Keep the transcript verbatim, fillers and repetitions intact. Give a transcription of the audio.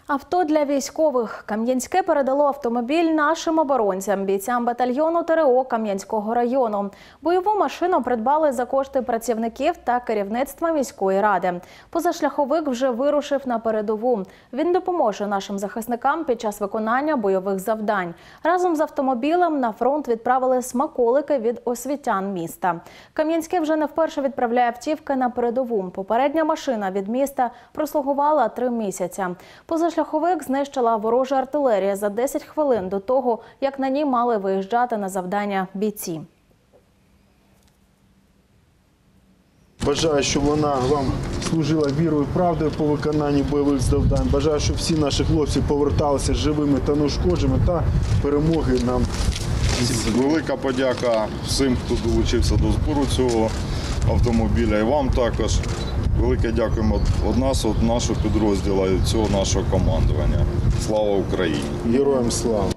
Авто для військових. Кам'янське передало автомобіль нашим оборонцям, бійцям батальйону ТРО Кам'янського району. Бойову машину придбали за кошти працівників та керівництва міської ради. Позашляховик вже вирушив на передову. Він допоможе нашим захисникам під час виконання бойових завдань. Разом з автомобілем на фронт відправили смаколики від освітян міста. Кам'янське вже не вперше відправляє автівки на передову. Попередня машина від міста прослугувала три місяці. Позашляховик знищила ворожа артилерія за десять хвилин до того, як на ній мали виїжджати на завдання бійці. Бажаю, щоб вона вам служила вірою і правдою по виконанні бойових завдань. Бажаю, щоб всі наші хлопці поверталися живими та неушкодженими та перемоги нам. Велика подяка всім, хто долучився до збору цього автомобіля, і вам також. Велике дякуємо від нас, від нашого підрозділу і цього нашого командування. Слава Україні! Героям слава!